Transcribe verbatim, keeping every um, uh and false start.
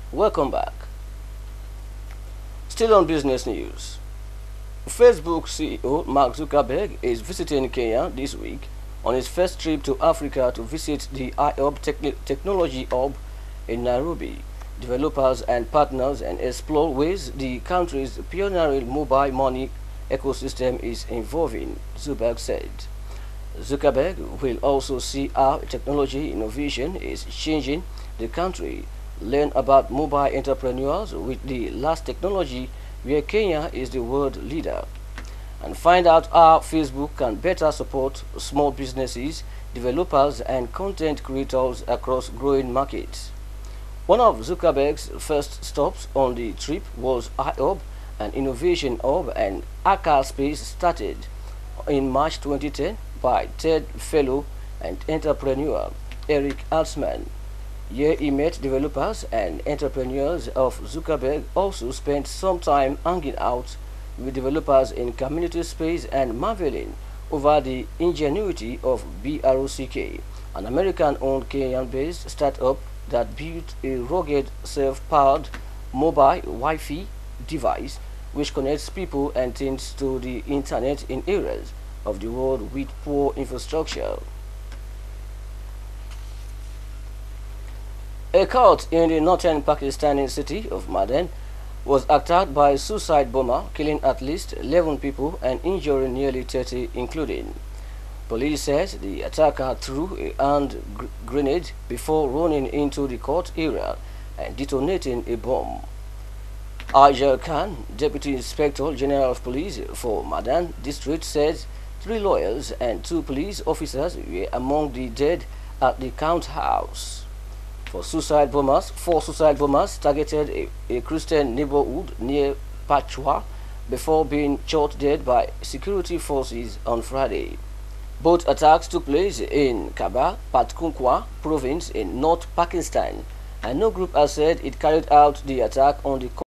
Welcome back. Still on business news. Facebook C E O Mark Zuckerberg is visiting Kenya this week on his first trip to Africa to visit the I O B Techn Technology Hub in Nairobi, developers and partners, and explore ways the country's pioneering mobile money ecosystem is evolving, Zuckerberg said. Zuckerberg will also see how technology innovation is changing the country, learn about mobile entrepreneurs with the last technology where Kenya is the world leader, and find out how Facebook can better support small businesses, developers, and content creators across growing markets. One of Zuckerberg's first stops on the trip was I O B, an innovation hub and hackerspace started in March twenty ten by TED fellow and entrepreneur Eric Alsman. Here he met developers and entrepreneurs of Zuckerberg, also spent some time hanging out with developers in community space and marveling over the ingenuity of BROCK, an American-owned Kenyan-based startup that built a rugged self-powered mobile Wi-Fi device which connects people and things to the internet in areas of the world with poor infrastructure. A court in the northern Pakistani city of Madan was attacked by a suicide bomber, killing at least eleven people and injuring nearly thirty, including. Police said the attacker threw a hand gr grenade before running into the court area and detonating a bomb. Ajar Khan, Deputy Inspector General of Police for Madan District, said three lawyers and two police officers were among the dead at the count house. For suicide bombers, four suicide bombers targeted a, a Christian neighborhood near Pachwa before being shot dead by security forces on Friday. Both attacks took place in Khyber Pakhtunkhwa province in North Pakistan, and no group has said it carried out the attack on the